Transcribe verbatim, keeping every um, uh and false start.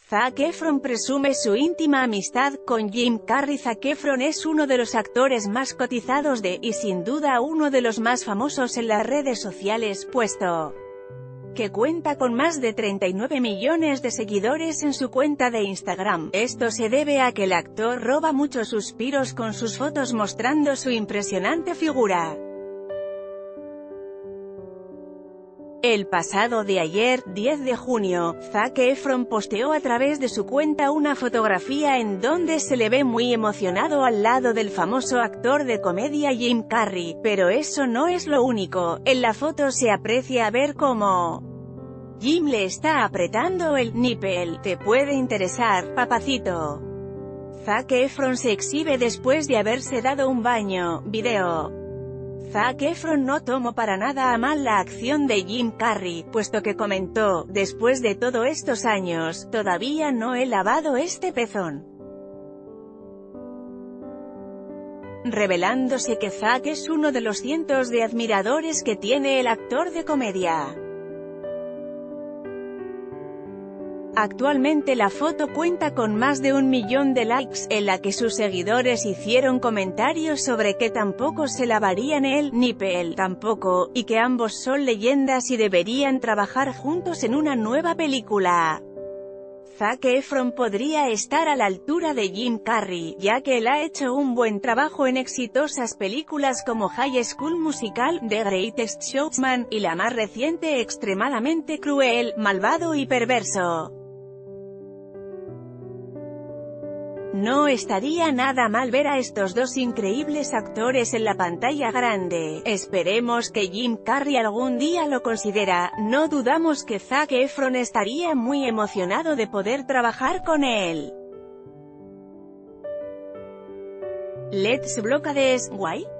Zac Efron presume su íntima amistad con Jim Carrey. Zac Efron es uno de los actores más cotizados de, y sin duda uno de los más famosos en las redes sociales, puesto que cuenta con más de treinta y nueve millones de seguidores en su cuenta de Instagram. Esto se debe a que el actor roba muchos suspiros con sus fotos mostrando su impresionante figura. El pasado de ayer, diez de junio, Zac Efron posteó a través de su cuenta una fotografía en donde se le ve muy emocionado al lado del famoso actor de comedia Jim Carrey, pero eso no es lo único. En la foto se aprecia ver cómo Jim le está apretando el nipple. Te puede interesar, papacito. Zac Efron se exhibe después de haberse dado un baño. Video. Zac Efron no tomó para nada a mal la acción de Jim Carrey, puesto que comentó: después de todos estos años, todavía no he lavado este pezón. Revelándose que Zac es uno de los cientos de admiradores que tiene el actor de comedia. Actualmente la foto cuenta con más de un millón de likes, en la que sus seguidores hicieron comentarios sobre que tampoco se lavarían el nipple tampoco, y que ambos son leyendas y deberían trabajar juntos en una nueva película. Zac Efron podría estar a la altura de Jim Carrey, ya que él ha hecho un buen trabajo en exitosas películas como High School Musical, The Greatest Showman, y la más reciente Extremadamente Cruel, Malvado y Perverso. No estaría nada mal ver a estos dos increíbles actores en la pantalla grande. Esperemos que Jim Carrey algún día lo considera. No dudamos que Zac Efron estaría muy emocionado de poder trabajar con él. Let's block this, why?